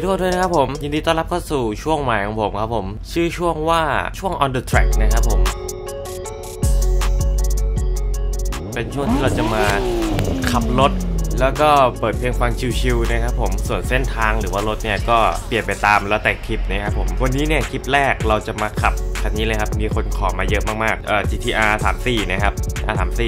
กคนด้วยนะครับผมยินดีต้อนรับเข้าสู่ช่วงใหม่ของผมครับผมชื่อช่วงว่าช่วง on the track นะครับผมเป็นช่วงที่เราจะมาขับรถแล้วก็เปิดเพลงฟังชิลๆนะครับผมส่วนเส้นทางหรือว่ารถเนี่ยก็เปลี่ยนไปตามแล้วแต่คลิปนะครับผมวันนี้เนี่ยคลิปแรกเราจะมาขับคันนี้เลยครับมีคนขอมาเยอะมากๆGTR 34นะครับ R34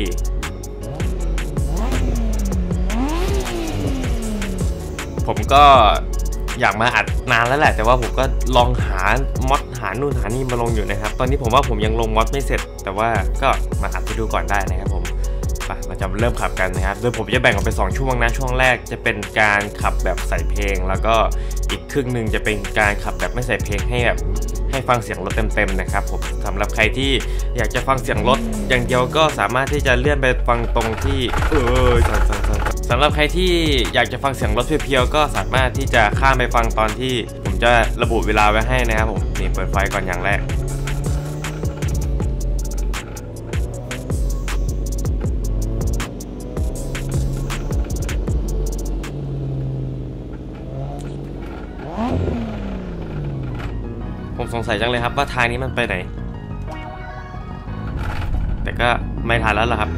ผมก็อยากมาอัดนานแล้วแหละแต่ว่าผมก็ลองหามอดหานู่นหานี่มาลงอยู่นะครับตอนนี้ผมว่าผมยังลงมอดไม่เสร็จแต่ว่าก็มาอัดไปดูก่อนได้นะครับผมเราจะเริ่มขับกันนะครับโดยผมจะแบ่งออกเป็น2ช่วงนะช่วงแรกจะเป็นการขับแบบใส่เพลงแล้วก็อีกครึ่งหนึ่งจะเป็นการขับแบบไม่ใส่เพลงให้ฟังเสียงรถเต็มๆนะครับผมสำหรับใครที่อยากจะฟังเสียงรถอย่างเดียวก็สามารถที่จะเลื่อนไปฟังตรงที่สำหรับใครที่อยากจะฟังเสียงรถเพียวๆก็สามารถที่จะข้ามไปฟังตอนที่ผมจะระบุเวลาไว้ให้นะครับผมนี่เปิดไฟก่อนอย่างแรกผมสงสัยจังเลยครับว่าทางนี้มันไปไหนแต่ก็ไม่ทันแล้วล่ะครับ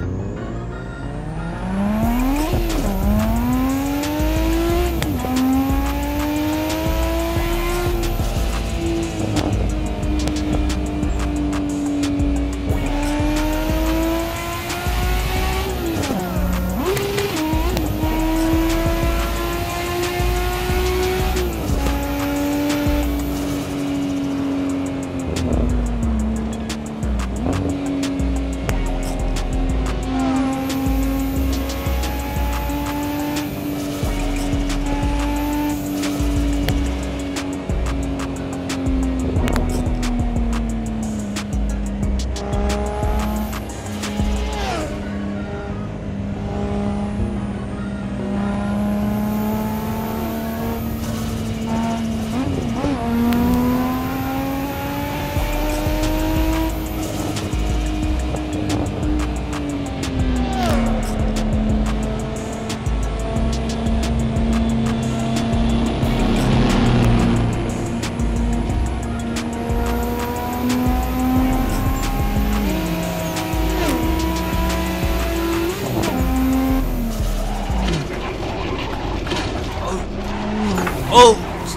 โอ้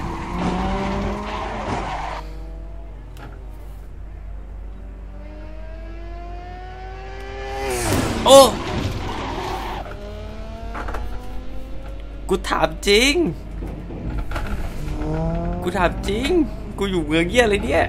โอ้กูถามจริงกูอยู่เมืองเยี่ยเลยเนี่ย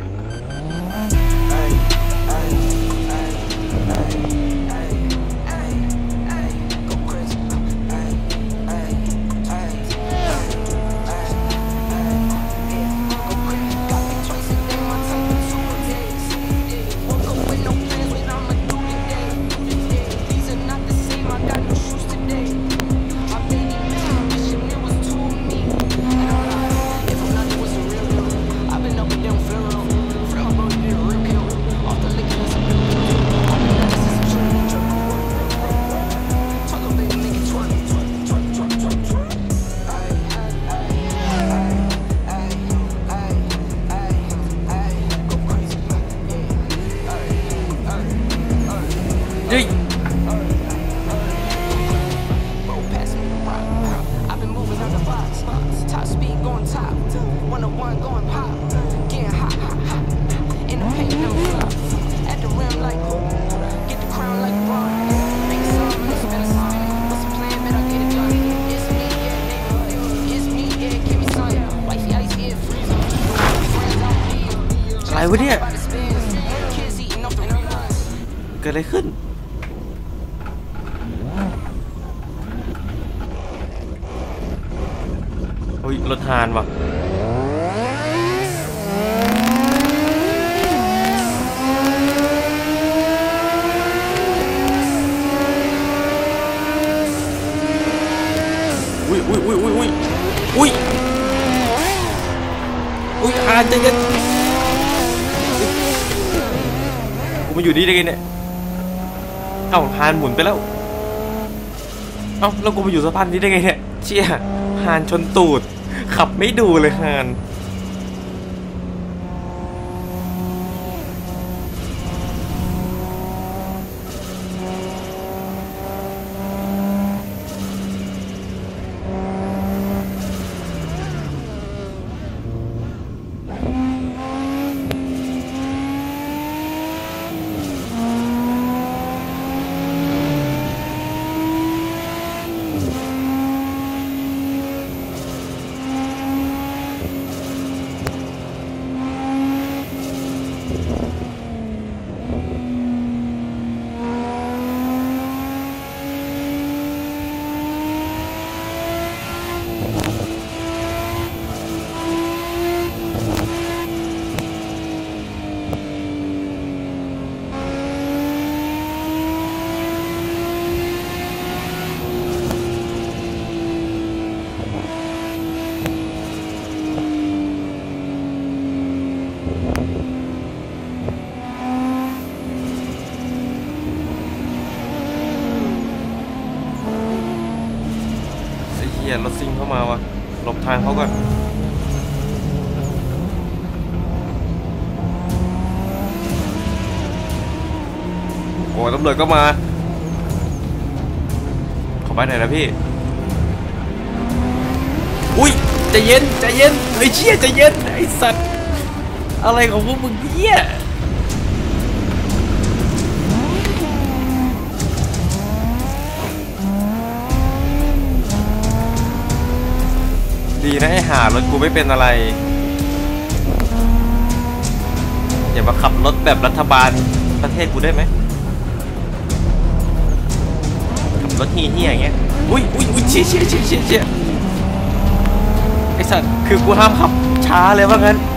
อะไรวะเนี่ยเกิดอะไรขึ้นโอ้ยรถฮานว่ะอุ้ยฮานใจเย็นกูมาอยู่ดีได้ไงเนี่ยเอ้าฮานหมุนไปแล้วเอ้าแล้วกูมาอยู่สะพานนี้ได้ไงเนี่ยเชี่ยฮานชนตูดขับไม่ดูเลยฮานรถซิ่งเข้ามาวะหลบทางเขาก่อนโอ้ตำรวจก็มาขอไปไหนนะพี่อุ้ยใจเย็นใจเย็นไอ้เชี่ยใจเย็นไอ้สัตว์อะไรของพวกมึงเนี่ยดีนะไอ้ห่ารถกูไม่เป็นอะไรอย่ามาขับรถแบบรัฐบาลประเทศกูได้ไหมขับรถเฮี้ยๆอย่างเงี้ยอุ้ยเชี่ยไอ้สัตว์คือกูห้ามขับช้าเลยว่างั้น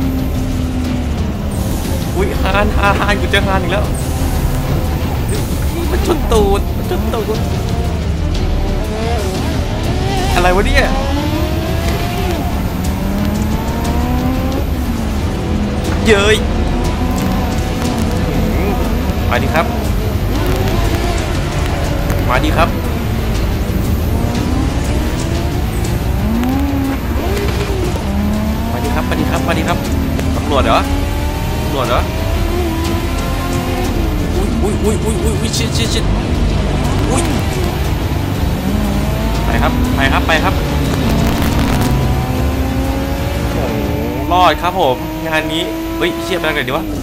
อุ้ยฮานกูเจอฮานอีกแล้วมันชนตูดอะไรวะเนี่ยเย้ยมาดิครับมาดิครับตำรวจเหรออุ้ยชิดอุ้ยไปครับโอ้รอดครับผมงานนี้เฮ้ยเชี่ยไปทางไหนดีวะ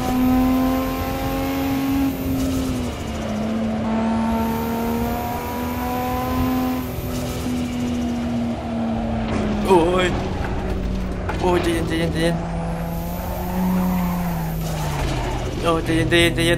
โอ้ยใจเย็นโอ้ใจเย็น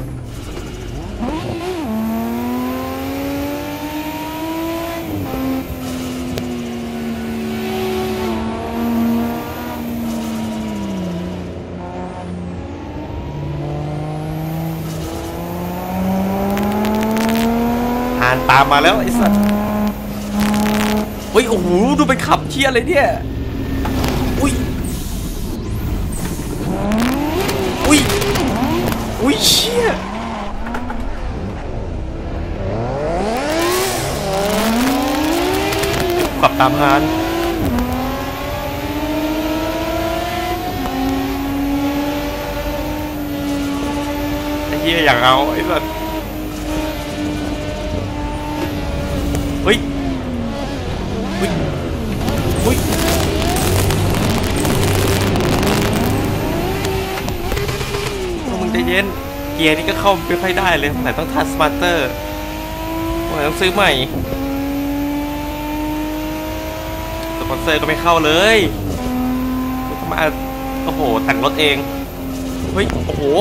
ตามมาแล้วไอ้สัสเฮ้ยโอ้โหดูไปขับเที่ยอะไรเนี่ยอุ้ยเชี่ยขับตามฮานไอ้เหี้ยอยากเอาไอ้สัสเฮ้ยมึงใจเย็นเกียร์นี่ก็เข้าไม่ค่อยได้เลยไหนต้องทัชสมาร์เตอร์ต้องซื้อใหม่สปอนเซอร์ก็ไม่เข้าเลยมาโอ้โหแต่งรถเองเฮ้ยโอ้โห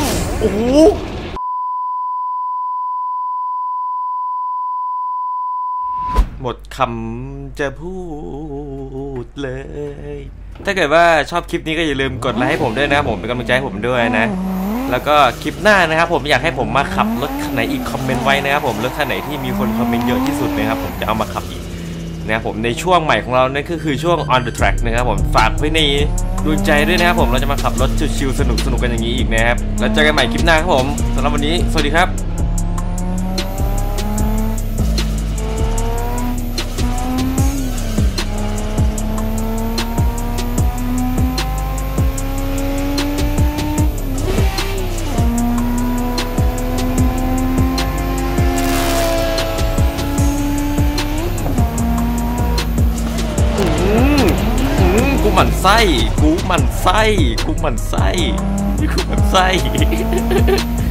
หมดคำจะพูดเลยถ้าเกิดว่าชอบคลิปนี้ก็อย่าลืมกดไลค์ให้ผมด้วยนะผมเป็นกำลังใจให้ผมด้วยนะแล้วก็คลิปหน้านะครับผมอยากให้ผมมาขับรถคันไหนอีกคอมเมนต์ไว้นะครับผมรถคันไหนที่มีคนคอมเมนต์เยอะที่สุดนะครับผมจะเอามาขับอีกนะครับผมในช่วงใหม่ของเรานั่นก็คือช่วง on the track นะครับผมฝากไว้ในดวงใจด้วยนะครับผมเราจะมาขับรถชิลๆสนุกกันอย่างนี้อีกนะครับแล้วเจอกันใหม่คลิปหน้าครับผมสำหรับวันนี้สวัสดีครับมันไส้กูมันไส้กูมันไส้กูมันไส้